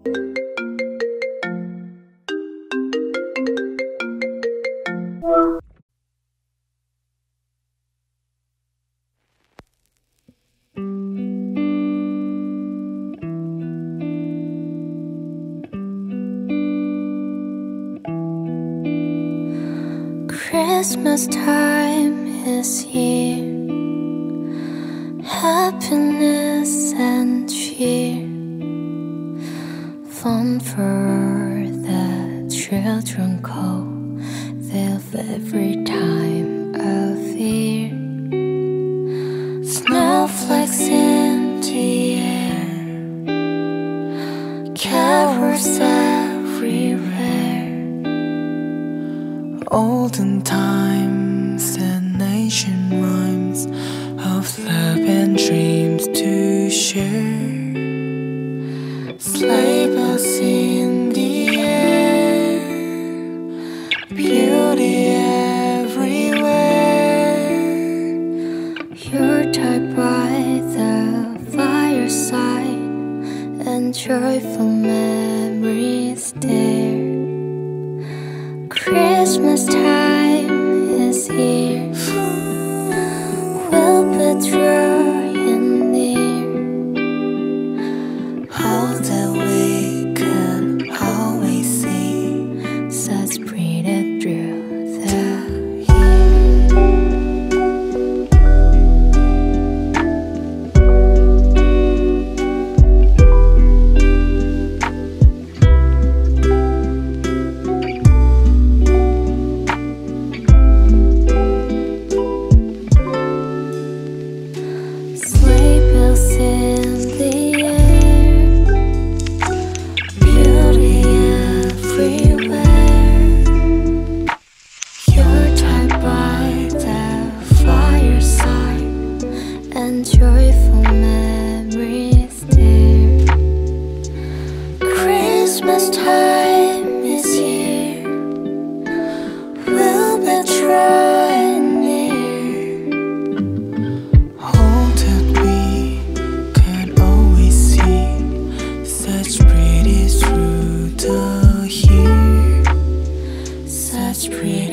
Christmas time is here, happiness and cheer, fun for the children call their favorite time of year. Snowflakes in the air, carols everywhere, olden times and ancient rhymes of love and dreams to share. Sleigh bells in the air, beauty everywhere. Yuletide by the fireside and joyful memories there. Christmas time is here, we'll be drawing near, all that we could always see, such pretty through the joyful memories there. Christmas time is here, we'll be drawing near, all that we can always see, such pretty through the year, such pretty